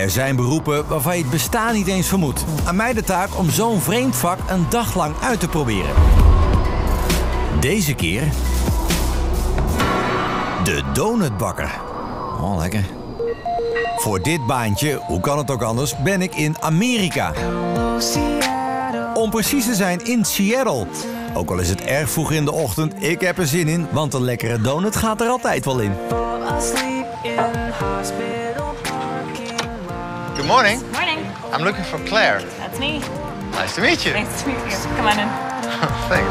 Er zijn beroepen waarvan je het bestaan niet eens vermoedt. Aan mij de taak om zo'n vreemd vak een dag lang uit te proberen. Deze keer... de donutbakker. Oh, lekker. Voor dit baantje, hoe kan het ook anders, ben ik in Amerika. Om precies te zijn in Seattle. Ook al is het erg vroeg in de ochtend, ik heb er zin in, want een lekkere donut gaat er altijd wel in. Good morning. Morning. I'm looking for Claire. That's me. Nice to meet you. Nice to meet you. Come on in. Thanks.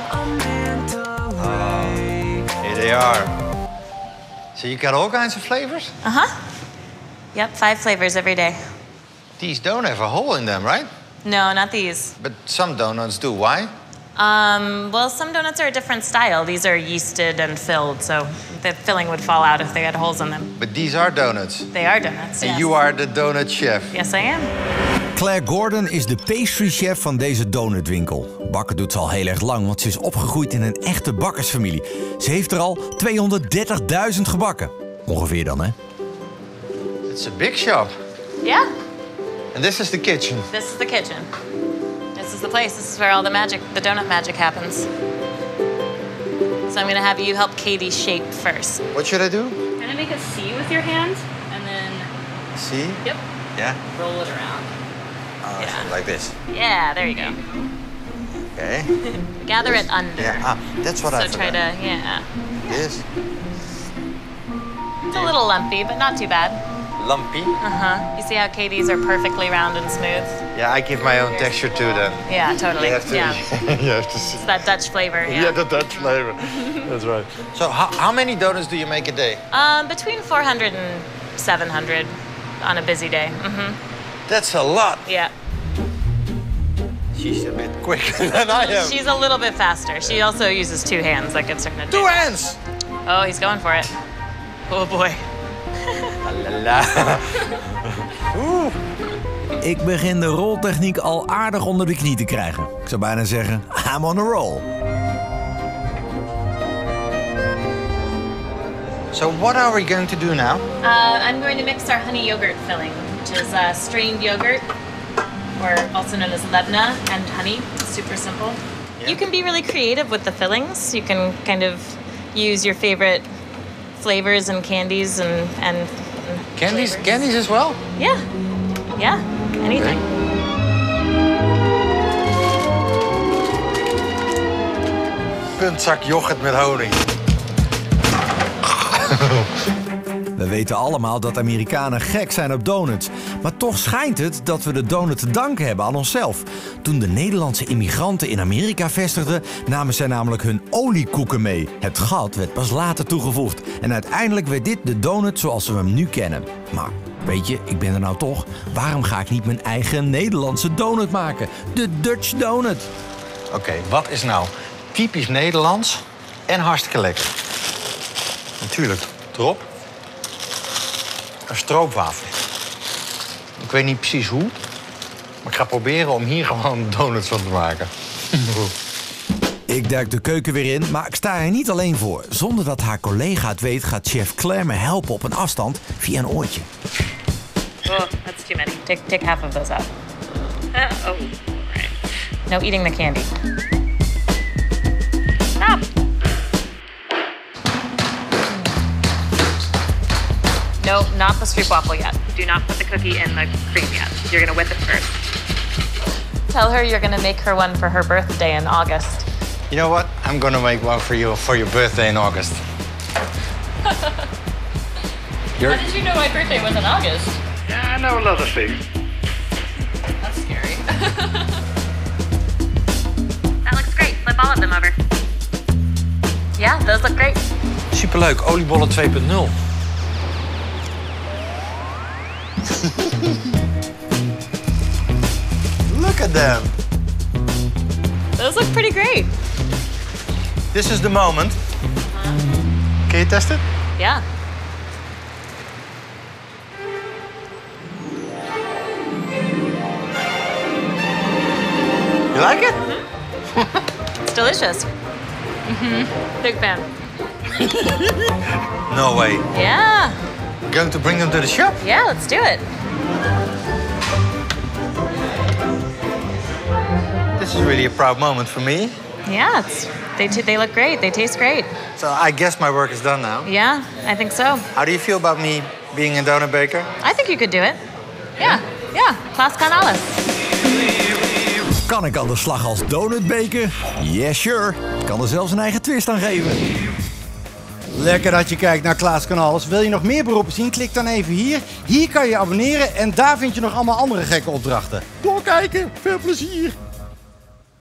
Here they are. So you got all kinds of flavors? Uh-huh. Yep, 5 flavors every day. These don't have a hole in them, right? No, not these. But some donuts do. Why? Well, some donuts are a different style. These are yeasted and filled, so the filling would fall out if they had holes in them. But these are donuts. They are donuts, And yes. you are the donut chef. Yes, I am. Claire Gordon is de pastry chef van deze donutwinkel. Bakken doet ze al heel erg lang, want ze is opgegroeid in een echte bakkersfamilie. Ze heeft er al 230.000 gebakken. Ongeveer dan, hè? It's a big shop. Yeah, And this is the kitchen. this is the kitchen. This is the place. This is where all the donut magic happens. So I'm gonna have you help Katie shape first. What should I do? Kind of make a C with your hand, and then, See? yep, Yeah? roll it around. Yeah. Like this. Yeah, there you go. Okay. Gather it under. Yeah, that's what So I try forgot. to, yeah. This. It's a little lumpy, but not too bad. Lumpy. You see how Katie's are perfectly round and smooth? Yeah, I give my own texture to them. Yeah, totally. You have to, Yeah. you have to see. It's that Dutch flavor. Yeah. Yeah, the Dutch flavor. That's right. So how many donuts do you make a day? Between 400 and 700 on a busy day. That's a lot. Yeah. She's a bit quicker than I am. She's a little bit faster. She also uses 2 hands. That gets her in a Two hands! Oh, he's going for it. Oh boy. La la la. Oeh. Ik begin de roltechniek al aardig onder de knie te krijgen. Ik zou bijna zeggen, I'm on a roll. So what are we going to do now? I'm going to mix our honey yogurt filling, which is strained yogurt, or also known as lebna, and honey. Super simple. Yeah. You can be really creative with the fillings. You can kind of use your favorite flavors and candies and Candies? flavors. Candies as well? Yeah. Yeah. Anything. Puntzak yoghurt met honing. We weten allemaal dat Amerikanen gek zijn op donuts. Maar toch schijnt het dat we de donut te danken hebben aan onszelf. Toen de Nederlandse immigranten in Amerika vestigden, namen zij namelijk hun oliekoeken mee. Het gat werd pas later toegevoegd. En uiteindelijk werd dit de donut zoals we hem nu kennen. Maar weet je, ik ben er nou toch. Waarom ga ik niet mijn eigen Nederlandse donut maken? De Dutch donut. Oké, wat is nou typisch Nederlands en hartstikke lekker? Natuurlijk, erop een stroopwafel. Ik weet niet precies hoe, maar ik ga proberen om hier gewoon donuts van te maken. Ik duik de keuken weer in, maar ik sta er niet alleen voor. Zonder dat haar collega het weet, gaat chef Claire me helpen op een afstand via een oortje. Oh, that's too many. Take half of those out. Oh, right. No eating the candy. Stop. No, not the stroopwafel yet. Do not put the cookie in the cream yet. You're gonna whip it first. Tell her you're gonna make her one for her birthday in August. You know what? I'm gonna make one for your birthday in August. How did you know my birthday was in August? Yeah, I know a lot of things. That's scary. That looks great. Flip all of them over. Yeah, those look great. Superleuk, oliebollen 2.0. Look at them. Those look pretty great. This is the moment. Can you test it? Yeah. You like it? It's delicious. Big fan. No way. Yeah. Going to bring them to the shop? Yeah, let's do it. is really a proud moment for me. Yeah, they look great. They taste great. So I guess my work is done now. Yeah, I think so. How do you feel about me being a donut baker? I think you could do it. Yeah, Klaas kan alles. Kan ik aan de slag als donutbaker? Yes, sure. Ik kan er zelfs een eigen twist aan geven. Lekker dat je kijkt naar Klaas kan alles. Wil je nog meer beroepen zien? Klik dan even hier. Hier kan je abonneren en daar vind je nog allemaal andere gekke opdrachten. Doorkijken, veel plezier!